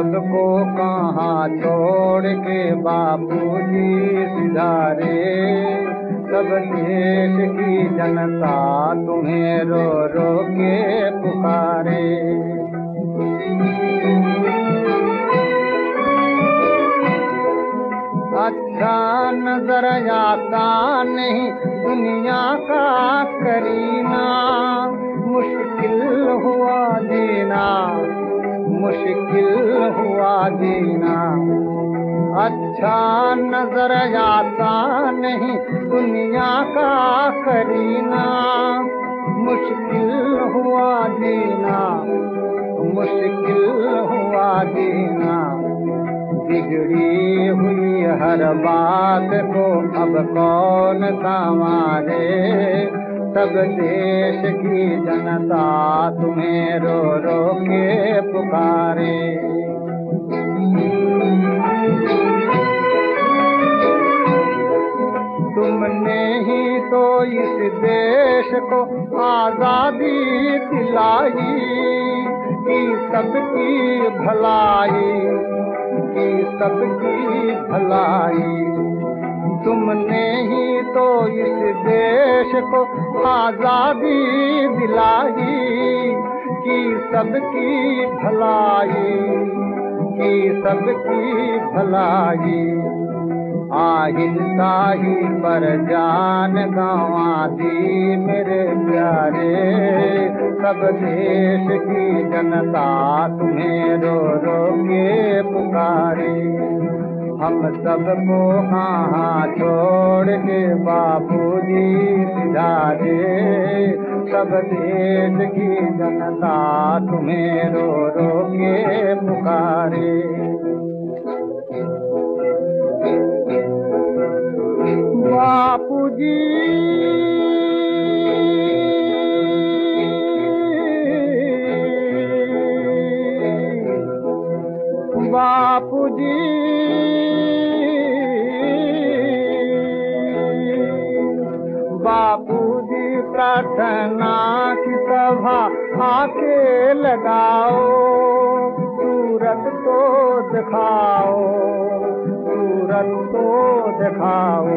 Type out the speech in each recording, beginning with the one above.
सबको कहाँ छोड़ के बापूजी सिधारे। सब देश की जनता तुम्हें रो रो के पुकारे। अच्छा नजर आता नहीं दुनिया का करीना, मुश्किल हुआ जीना, मुश्किल हुआ जीना। अच्छा नजर आता नहीं दुनिया का करीना, मुश्किल हुआ जीना, मुश्किल हुआ जीना। बिगड़ी हुई हर बात को अब कौन संवारे। सब देश की जनता तुम्हें रो रो के पुकारे। तुमने ही तो इस देश को आजादी दिलाई, की सबकी भलाई, की सबकी भलाई। तुमने ही तो इस देश को आजादी दिलाई, की सबकी भलाई, की सबकी भलाई। आहिंसा ही पर जान गंवा दी मेरे प्यारे। सब देश की जनता तुम्हें रो रो के पुकारे। हम सबको कहाँ छोड़ के बापूजी सिधारे। सब देश की जनता तुम्हें रो रो के पुकारे। बापूजी बापूजी बापूजी प्रार्थना की सभा आके लगाओ। सूरत तो दिखाओ, सूरत तो दिखाओ।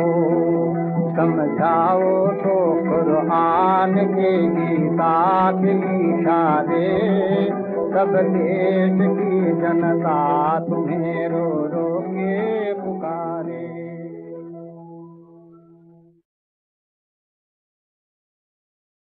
समझाओ तो कुरान के गीता के इशारे। सब देश की जनता तुम्हें रो रो